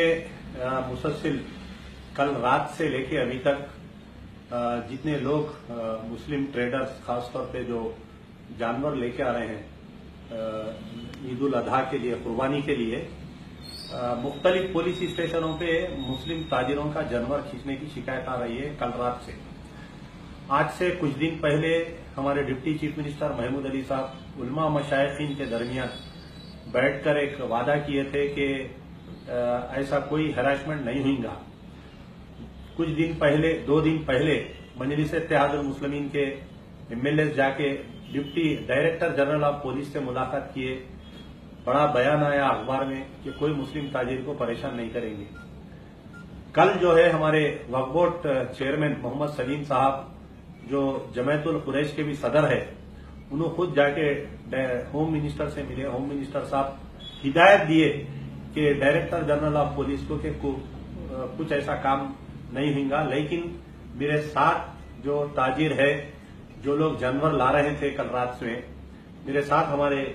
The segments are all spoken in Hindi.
मुसलसिल कल रात से लेके अभी तक जितने लोग मुस्लिम ट्रेडर्स खासतौर पे जो जानवर लेके आ रहे हैं ईद-उल-अधा के लिए, कुर्बानी के लिए, मुख्तलिफ पुलिस स्टेशनों पे मुस्लिम ताजिरों का जानवर खींचने की शिकायत आ रही है कल रात से। आज से कुछ दिन पहले हमारे deputy chief minister Mahmood Ali साहब उलमा मशाइखीन के दरमियान बैठकर एक वादा किए थे कि ऐसा कोई हरासमेंट नहीं होगा। कुछ दिन पहले, 2 दिन पहले मजलिस इत्तेहादुल मुस्लिमीन के एमएलए जाके deputy director general of police से मुलाकात किए। बड़ा बयान आया अखबार में कि कोई मुस्लिम ताजिर को परेशान नहीं करेंगे। कल जो है हमारे वक्फ बोर्ड चेयरमैन मोहम्मद सलीम साहब, जो जमायतुल कुरैश के भी सदर है, उन्होंने खुद जाके होम मिनिस्टर से मिले। होम मिनिस्टर साहब हिदायत दिए कि डायरेक्टर जनरल ऑफ पुलिस को कि कुछ ऐसा काम नहीं होगा, लेकिन मेरे साथ जो ताजिर है, जो लोग जानवर ला रहे थे कल रात में, मेरे साथ हमारे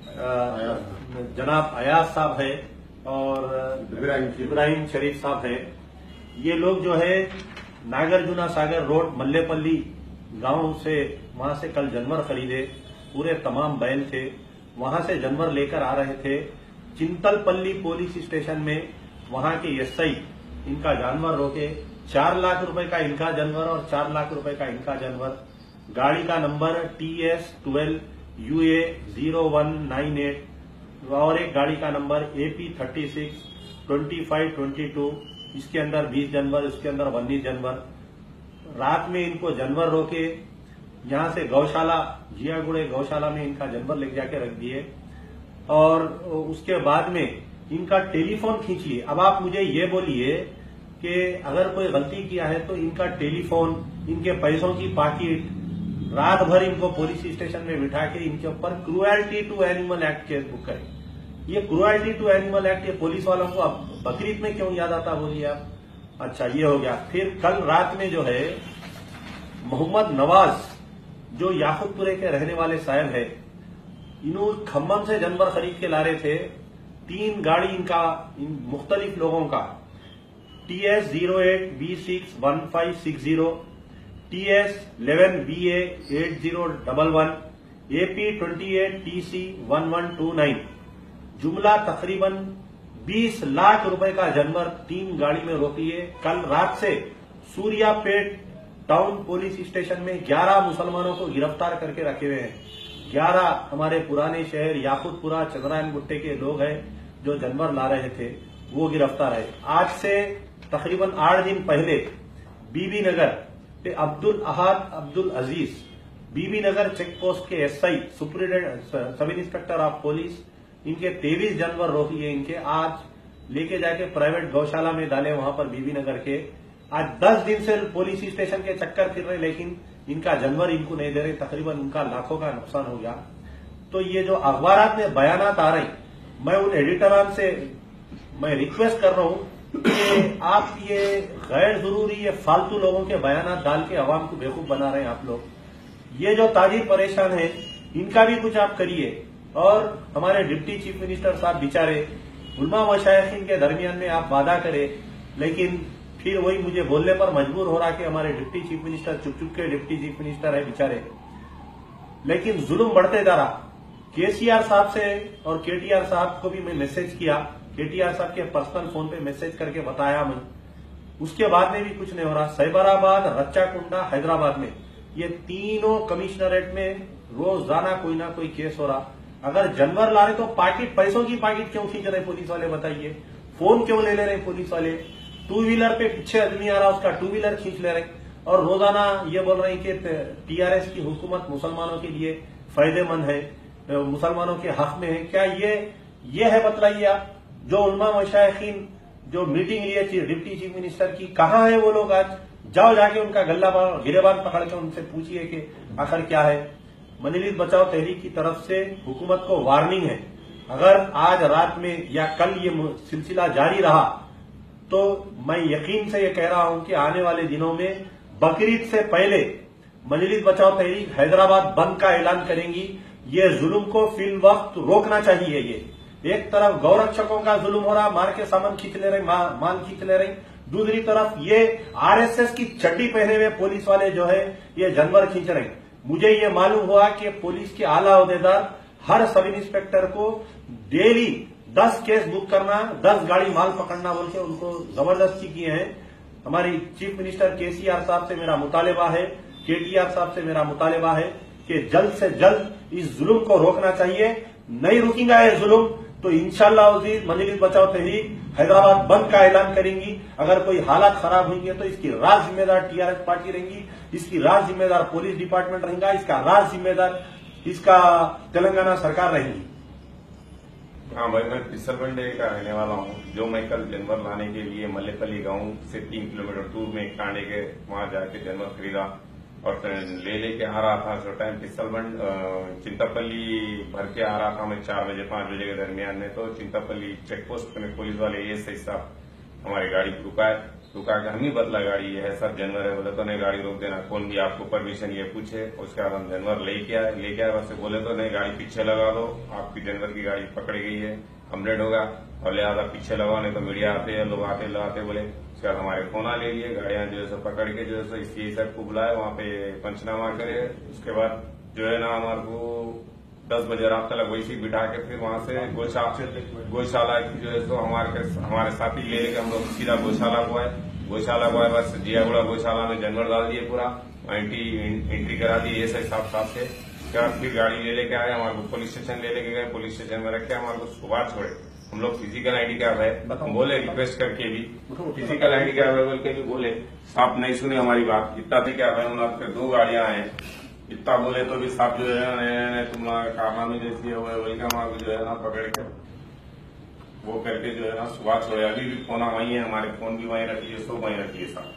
जनाब अयाज साहब है और इब्राहिम शरीफ साहब है। ये लोग जो है नागार्जुना सागर रोड मल्लेपल्ली गांव से, वहां से कल जानवर खरीदे। पूरे तमाम बैल थे, वहां से जानवर लेकर आ रहे थे। चिंतलपल्ली पुलिस स्टेशन में वहां के एसआई इनका जानवर रोके। 4 लाख रुपए का इनका जानवर और 4 लाख रुपए का इनका जानवर। गाड़ी का नंबर TS08 VE 0198 और एक गाड़ी का नंबर AP36 2522। इसके अंदर 20 जानवर, इसके अंदर 19 जानवर। रात में इनको जानवर रोके, यहां से गौशाला, जियागुड़े गौशाला में इनका जानवर लेके जाके रख दिए और उसके बाद में इनका टेलीफोन खींच लिए। अब आप मुझे ये बोलिए कि अगर कोई गलती किया है तो इनका टेलीफोन, इनके पैसों की पाकिट, रात भर इनको पुलिस स्टेशन में बिठा के इनके ऊपर cruelty to animal act case book करें। ये क्रुएल्टी टू एनिमल एक्ट, ये पुलिस वालों को अब बकरीद में क्यों याद आता बोलिए आप? अच्छा, ये हो गया। फिर कल रात में जो है मोहम्मद नवाज, जो याकुतपुरे के रहने वाले साहब है, इन्होंने खम्मम से जानवर खरीद के ला रहे थे। 3 गाड़ी इनका, इन मुख्तलिफ लोगों का, TS08 V6 1560, TS11 VE 8011, AP28 TC 1129, जुमला तकरीबन 20 लाख रुपए का जानवर 3 गाड़ी में रोकी है। कल रात से सूर्यापेट टाउन पुलिस स्टेशन में 11 मुसलमानों को गिरफ्तार करके रखे हुए हैं। 11 हमारे पुराने शहर याकुतपुरा, चंद्रायन गुट्टे के लोग हैं जो जानवर ला रहे थे, वो गिरफ्तार है। आज से तकरीबन 8 दिन पहले बीबी नगर पे Abdul Ahad Abdul Aziz, Bibinagar check post के SI superintendent sub inspector of police, इनके 23 जानवर रोकी है। इनके आज लेके जाके प्राइवेट गौशाला में डाले, वहां पर बीबी नगर के। आज 10 दिन से पुलिस स्टेशन के चक्कर फिर रहे, लेकिन इनका जानवर इनको नहीं दे रहे। तकरीबन उनका लाखों का नुकसान हो गया। तो ये जो अखबारात में बयानात आ रहे, मैं उन एडिटरान से मैं रिक्वेस्ट कर रहा हूं कि आप ये गैर जरूरी, ये फालतू लोगों के बयानात डाल के अवाम को बेवकूफ बना रहे हैं आप लोग। ये जो ताजिर परेशान है, इनका भी कुछ आप करिए। और हमारे डिप्टी चीफ मिनिस्टर साहब बेचारे उलमा मशाइखीन के दरमियान में आप वादा करें, लेकिन फिर वही मुझे बोलने पर मजबूर हो रहा कि हमारे डिप्टी चीफ मिनिस्टर चुप चुप के डिप्टी चीफ मिनिस्टर है बेचारे, लेकिन जुल्म बढ़ते जा रहा। KCR साहब से और KTR साहब को भी मैं मैसेज किया, KTR साहब के पर्सनल फोन पे मैसेज करके बताया मैं, उसके बाद में भी कुछ नहीं हो रहा। साइबराबाद, रच्चाकुंडा, हैदराबाद में ये तीनों कमिश्नरेट में रोजाना कोई ना कोई केस हो रहा। अगर जानवर ला रहे तो पाकिट, पैसों की पाकिट क्यों खींच रहे पुलिस वाले बताइए? फोन क्यों ले रहे पुलिस वाले? 2 व्हीलर पे पीछे आदमी आ रहा, उसका 2 व्हीलर खींच ले रहे और रोजाना ये बोल रहे हैं कि TRS की हुकूमत मुसलमानों के लिए फायदेमंद है, मुसलमानों के हक में है। क्या ये है बतलाइए आप? जो उलमा मशाइखीन जो मीटिंग लिए थी डिप्टी चीफ मिनिस्टर की, कहाँ है वो लोग? आज जाओ जाके उनका गल्ला गिरेबान पकड़ के उनसे पूछिए कि आखिर क्या है। मजलिस बचाओ तहरीक की तरफ से हुकूमत को वार्निंग है, अगर आज रात में या कल ये सिलसिला जारी रहा तो मैं यकीन से ये कह रहा हूं कि आने वाले दिनों में बकरीद से पहले मजलिस बचाओ तहरीक हैदराबाद बंद का ऐलान करेंगी। ये जुल्म को फिल वक्त रोकना चाहिए। एक तरफ गौरक्षकों का जुल्म हो रहा, मार के सामान खींच ले रहे, माल खींच ले रहे। दूसरी तरफ ये आरएसएस की चड्डी पहने हुए पुलिस वाले जो है ये जानवर खींच रहे। मुझे ये मालूम हुआ कि पुलिस के आला अहदेदार हर सब इंस्पेक्टर को डेली 10 केस बुक करना, 10 गाड़ी माल पकड़ना बोल के उनको जबरदस्ती किए हैं। हमारी चीफ मिनिस्टर केसीआर साहब से मेरा मुतालिबा है, केटीआर साहब से मेरा मुतालिबा है कि जल्द से जल्द इस जुल्म को रोकना चाहिए। नहीं रुकेगा ये जुल्म तो इंशाअल्लाह मजलिस बचाओ तहरीक हैदराबाद बंद का ऐलान करेंगी। अगर कोई हालात खराब होंगे तो इसकी राज जिम्मेदार टीआरएस पार्टी रहेंगी, इसकी राज जिम्मेदार पुलिस डिपार्टमेंट रहेगा, इसका राज जिम्मेदार इसका तेलंगाना सरकार रहेगी। हाँ भाई, मैं पिसलबंडे का रहने वाला हूँ। जो मैं कल जानवर लाने के लिए मल्लेपल्ली गांव से 3 किलोमीटर दूर में कांडे के वहां जाके जानवर खरीदा और लेके आ रहा था। उस टाइम पिसलबंड चिंतापल्ली भर के आ रहा था मैं 4 बजे 5 बजे के दरमियान में। तो चिंतापल्ली चेक पोस्ट में पुलिस वाले एएसआई साहब हमारी गाड़ी रुका के हम ही बदला गाड़ी ये है सर जानवर है। बोले तो नहीं गाड़ी रोक देना, कौन भी आपको परमिशन ये पूछे। उसके बाद हम जानवर लेके आए वैसे बोले तो नहीं गाड़ी पीछे लगा दो, आपकी जानवर की गाड़ी पकड़ी गई है, कंप्लेंट होगा और लिहाजा पीछे लगाओ नहीं तो मीडिया आते हैं, लोग आते बोले। उसके बाद हमारे फोना ले लिए, गाड़ियां जो है पकड़ के जो है इसी सर को बुलाए, वहां पे पंचनामा करे। उसके बाद जो है ना हमारे को 10 बजे रात तक वैसे ही बिठा के फिर वहां से गौशाला की जो है सो हमारे साथी ले लेके हम लोग सीधा गौशाला को आए। बस जियागुड़ा गौशाला में जानवर डाल दिए, पूरा एंट्री करा दी एएसआई साहब से। उसके बाद फिर गाड़ी ले लेके आए, हमारे को पुलिस स्टेशन ले लेके गए। पुलिस स्टेशन में रखे हमारे को सुबह छोड़े। हम लोग फिजिकल आईडी कार्ड है बोले, रिक्वेस्ट करके भी फिजिकल आईडी कार्ड है बोल के भी बोले, आप नहीं सुने हमारी बात। इतना थी क्या भाई, उन्होंने 2 गाड़ियां हैं, इतना बोले तो भी साहब जो है तुम्हारा कामा में जैसी है वही का हमारे जो है ना पकड़ के वो करके जो है ना सुबह छोड़े। अभी भी फोन वही है, हमारे फोन भी वहीं रखिए, सब वहीं रखिए साहब।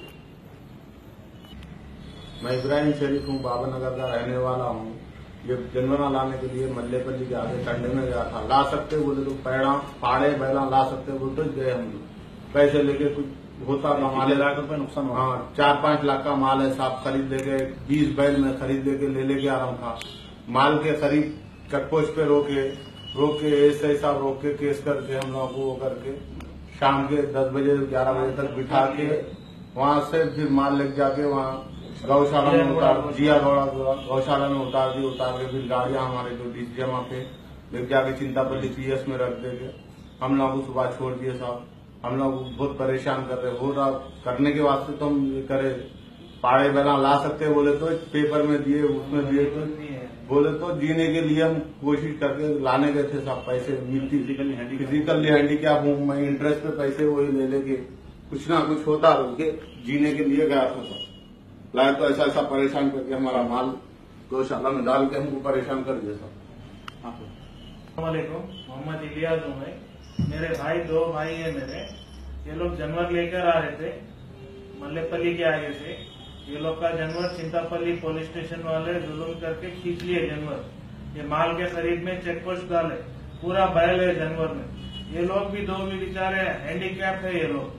मैं इब्राहिम शरीफ हूँ, बाबानगर का रहने वाला हूँ। ये जानवर लाने के लिए मल्लेपल्ली के आगे कंडे में गया था। ला सकते बोले तो पाड़े बैला ला सकते बोले तो गए हम लोग। पैसे लेके कुछ होता था, माल लाख रुपए नुकसान। हाँ 4-5 लाख का माल है साहब, खरीद लेके 20 बैल में खरीद लेके लेके आ रहा था। माल के खरीद चेकपोस्ट पे रोके एएसआई साहब रोक के केस करके हम लोगों को वो करके शाम के 10 बजे 11 बजे तक बिठा के वहां से फिर माल लेके जाके वहाँ गौशाला में उतार गौशाला में उतार के फिर गाड़ियां हमारे जो डीसीएम पे लेके जाके चिंतापल्ली पीएस में रख देके हम लोगों को सुबह छोड़ दिए साहब। हम लोग बहुत परेशान कर रहे हो रहा करने के वास्ते तो हम ये करे पाड़े बैला ला सकते बोले तो पेपर में दिए, उसमें दिए तो बोले तो जीने के लिए हम कोशिश करके लाने गए थे साहब। पैसे मिलती फिजिकली हैंडीकैप हूँ मैं, इंटरेस्ट पे पैसे वही ले लेके कुछ ना कुछ होता के जीने के लिए गया था साहब। लाए तो ऐसा परेशान करके हमारा माल गौशाला में डाल के हमको परेशान कर दिया साहब। अस्सलामुअलैकुम, मोहम्मद इलियास हूँ मैं। मेरे भाई 2 भाई है मेरे। ये लोग जानवर लेकर आ रहे थे मल्लेपल्ली के आगे से। ये लोग का जानवर चिंतापल्ली पुलिस स्टेशन वाले जुल्म करके खींच लिए जानवर। ये माल के खरीद में चेक पोस्ट डाले, पूरा बैल है जानवर में। ये लोग भी 2 भी बेचारे हैंडीकैप है ये लोग,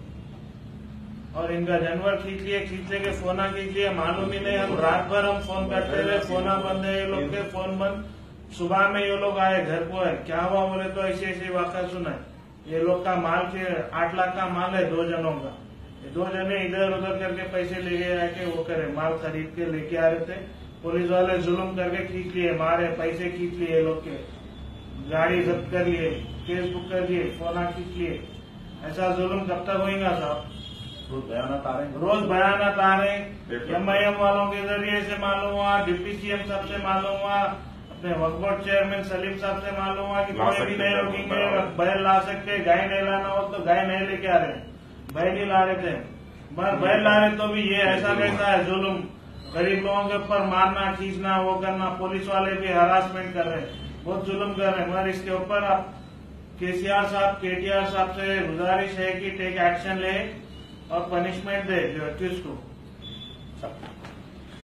और इनका जानवर खींच लिए फोना खींच लिए, मालूम ही नहीं। हम रात भर हम फोन करते रहे, फोना बंद है ये लोग के, फोन बंद। सुबह में ये लोग आए घर को है, क्या हुआ बोले तो ऐसे वाक़ा सुना है। ये लोग का माल के 8 लाख का माल है 2 जनों का। ये 2 जने इधर उधर करके पैसे ले गए आके वो करे माल खरीद के लेके आ रहे थे। पुलिस वाले जुल्म करके खींच लिए, मारे, पैसे खींच लिए ये लोग के, गाड़ी जब्त कर लिए, केस बुक कर लिए, फोना खींच लिए। ऐसा जुल्म कब तक होगा साहब? रोज बयानात आ रहे हैं। एमआईएम वालों के जरिए से मालूम हुआ, डिप्टी सीएम साहब से मालूम हुआ, अपने वक्फ बोर्ड चेयरमैन सलीम साहब से मालूम हुआ कि कोई भी नहीं रोकेंगे, बैल ला सकते। गाय नहीं लाना हो तो गाय नहीं लेके आ रहे, बैल ही ला रहे थे। बैल ला रहे तो भी ये ऐसा कैसा है जुल्म, गरीब लोगों के ऊपर मारना, खींचना, वो करना। पुलिस वाले भी हरासमेंट कर रहे हैं, बहुत जुल्म कर रहे हैं। मगर इसके ऊपर आप केसीआर साहब, केटीआर साहब से गुजारिश है कि टेक एक्शन ले और पनिशमेंट दे जो एक्यूज को।